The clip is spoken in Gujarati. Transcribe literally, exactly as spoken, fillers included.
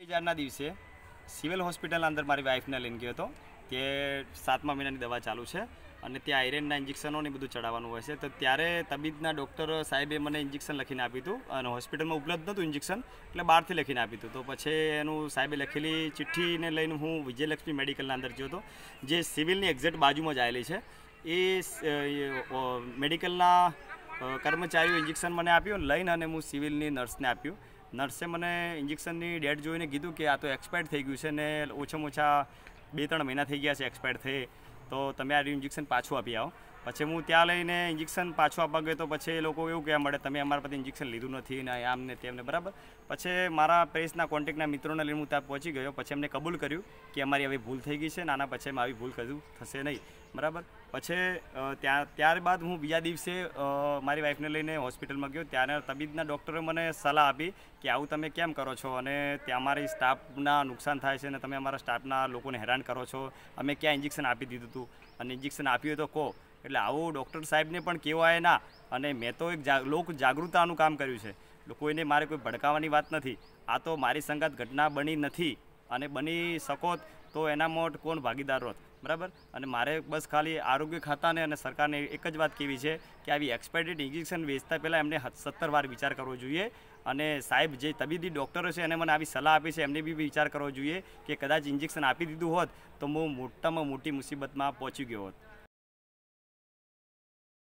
હજારના દિવસે સિવિલ હોસ્પિટલના અંદર મારી વાઈફને લઈને ગયો હતો. તે સાતમા મહિનાની દવા ચાલુ છે અને ત્યાં આયરનના ઇન્જેક્શનો ને બધું ચડાવવાનું હોય છે. તો ત્યારે તબીબના ડૉક્ટર સાહેબે મને ઇન્જેક્શન લખીને આપ્યું હતું અને હોસ્પિટલમાં ઉપલબ્ધ નહોતું ઇન્જેક્શન, એટલે બહારથી લખીને આપ્યું હતું. તો પછી એનું સાહેબે લખેલી ચિઠ્ઠીને લઈને હું વિજયલક્ષ્મી મેડિકલના અંદર ગયો હતો, જે સિવિલની એક્ઝેક્ટ બાજુમાં જ આવેલી છે. એ મેડિકલના કર્મચારીઓ ઇન્જેક્શન મને આપ્યું, લઈને અને હું સિવિલની નર્સને આપ્યું. નર્સે મને ઇન્જેક્શનની ડેટ જોઈને કીધું કે આ તો એક્સપાયર્ડ થઈ ગયું છે ને ઓછામાં ઓછા બે ત્રણ મહિના થઈ ગયા છે એક્સપાયર્ડ થઈ, તો તમે આ ઇન્જેક્શન પાછું આપી આવો. પછી હું ત્યાં લઈને ઇન્જેક્શન પાછું આપવા ગયો તો પછી એ લોકો એવું કહેવા મળે તમે અમારા પાસે ઇન્જેક્શન લીધું નથી ને આમ ને તેમને, બરાબર. પછી મારા પ્રેસના કોન્ટેક્ટના મિત્રોને લઈને હું ત્યાં પહોંચી ગયો. પછી એમને કબૂલ કર્યું કે અમારી આવી ભૂલ થઈ ગઈ છે, નાના પછી આવી ભૂલ કશું થશે નહીં, બરાબર. પછી ત્યાં ત્યારબાદ હું બીજા દિવસે મારી વાઈફને લઈને હોસ્પિટલમાં ગયો. ત્યારે તબીબના ડૉક્ટરે મને સલાહ આપી કે આવું તમે કેમ કરો છો અને ત્યાં અમારી સ્ટાફના નુકસાન થાય છે અને તમે અમારા સ્ટાફના લોકોને હેરાન કરો છો, અમે ક્યાં ઇન્જેક્શન આપી દીધું હતું અને ઇન્જેક્શન આપ્યું હોય તો કહો. એટલે આવું ડૉક્ટર સાહેબને પણ કહેવાય ના. અને મેં તો એક લોક જાગૃતતાનું કામ કર્યું છે, કોઈને મારે કોઈ ભડકાવાની વાત નથી. આ તો મારી સંગાત ઘટના બની નથી અને બની શકો તો એના મોટ કોણ ભાગીદાર હોત, બરાબર. અને મારે બસ ખાલી આરોગ્ય ખાતાને અને સરકારને એક જ વાત કહેવી છે કે આવી એક્સપાયર્ડ ઇન્જેક્શન વેચતા પહેલાં એમને સત્તર વાર વિચાર કરવો જોઈએ. અને સાહેબ જે તબીબી ડૉક્ટરો છે એને મને આવી સલાહ આપી છે, એમને બી વિચાર કરવો જોઈએ કે કદાચ ઇન્જેક્શન આપી દીધું હોત તો હું મોટામાં મોટી મુસીબતમાં પહોંચી ગયો હોત.